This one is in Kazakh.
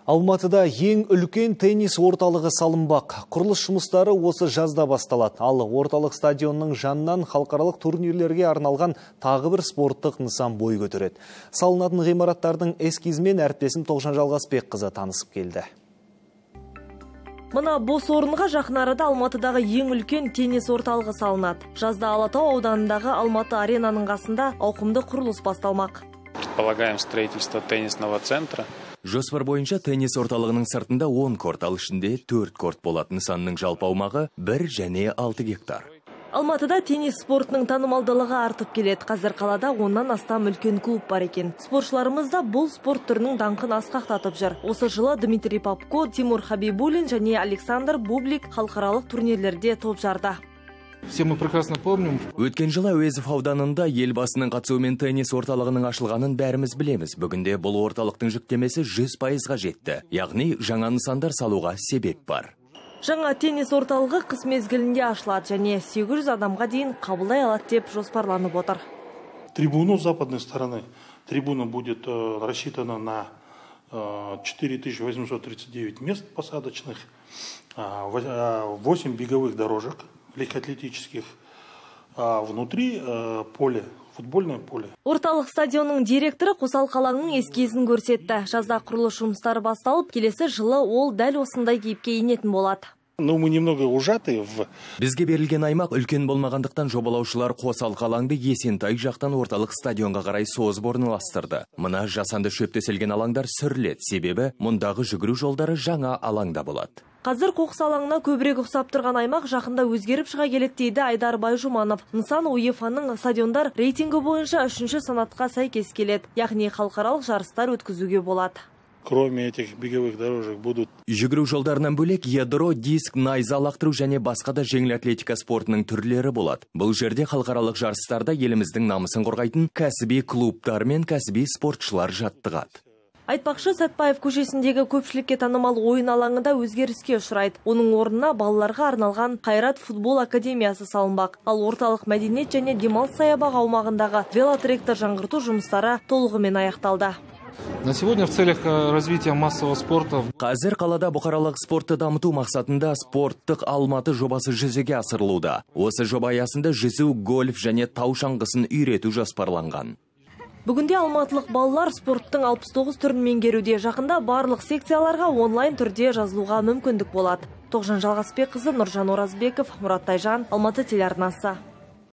Алматыда ең үлкен теннис орталығы салынбақ. Құрылыс жұмыстары осы жазда басталады. Ал орталық стадионның жанынан халықаралық турнирлерге арналған тағы бір спорттық нысан бой көтереді. Салынатын ғимараттардың эскизімен әріптесім Тоғжан Жалғасбекқызы танысып келді. Мына бос орынға жақын арада Алматыдағы ең үлкен теннис орталығы салынады. Жазда Алатау ауданындағы Алматы аренаның қасында ауқымды құрылыс басталмақ. Предполагаем строительство теннисного центра. Жоспар бойынша теннис орталығының сыртында 10 корт, ал ішінде 4 корт болады. Нысанның жалпы аумағы 1 және 6 гектар. Алматыда теннис спортының танымалдылығы артып келеді. Қазір қалада 10-нан астам үлкен клуб бар екен. Спортшыларымыз да бұл спорт түрінің даңқын асқақтатып жүр. Осы жылы Дмитрий Попко, Тимур Хабибуллин және Александр Бублик халықаралық турнирлерде топ жарды. Все мы прекрасно помним. Өткен жылы Әуезов ауданында елбасының қатысуымен теннис орталығының ашылғанын бәріміз білеміз. Бүгінде бұл орталықтың жүктемесі 100%-ға жетті. Яғни жаңа нысандар салуға себеп бар. Жаңа теннис орталығы қыс мезгілінде ашылады және 800 адамға дейін қабылдай алады деп жоспарланып отыр. Трибуну с западной стороны. Трибуна будет рассчитана на 4839 мест посадочных, 8 беговых дорожек легкоатлетических, внутри поле, футбольное поле. Орталық стадионның директоры қосалқы алаңның эскизін көрсетті. Жазда құрылыс жұмыстары басталып, келесі жылы ол дәл осындай кейіпке енетін болады. Но мы немного ужаты в... Бізге берілген аймақ үлкен болмағандықтан жобалаушылар қосалқы алаңды Есентай жақтан орталық стадионға қарай созып орналастырды. Мына жасанды шөп төселген алаңдар сүріледі, себебі мұндағы жүгіру жолдары жаңа алаңда болады. Қазір қоқыс алаңына көбірек ұқсап тұрған аймақ жақында өзгеріп шыға келеді дейді Айдар Байжұманов. Нысан УЕФАның стадиондар рейтингі бойынша 3-ші санатқа сәйкес келеді. Яғни халықаралық жарыстар өткізуге болады. Кроме этих беговых дорожек будут... Жүгіру жолдарынан бөлек ядро, диск, найза лақтыру және басқа да жеңіл атлетика спортының түрлері болады. Бұл жерде халықаралық жарыстарда еліміздің намысын қорғайтын кәсіби клубтар мен кәсіби спортшылар жаттығады. Айтпақшы, Сәтпаев көшесіндегі көпшілікке танымал ойын алаңында өзгеріске ұшырайды. Оның орнына балаларға арналған Қайрат футбол академиясы салынбақ. Ал орталық мәдениет және демалыс саябақ аумағындағы велотректі жаңғырту жұмыстары толығымен аяқталды. На сегодня в целях развития массового спорта. Қазір қалада бұқаралық спортты дамыту мақсатында спорттық Алматы жобасы жүзеге асырылуда. Осы жоба аясында жүзу, гольф және тау шаңғысын үйрету жоспарланған. Бүгінде алматылық балалар спорттың 69 түрін меңгеруде. Жақында барлық секцияларға онлайн түрде жазылуға мүмкіндік болады. Тоғжан Жалғасбекқызы, Нұржан Оразбеков, Мұрат Тайжан, Алматы телеарнасы.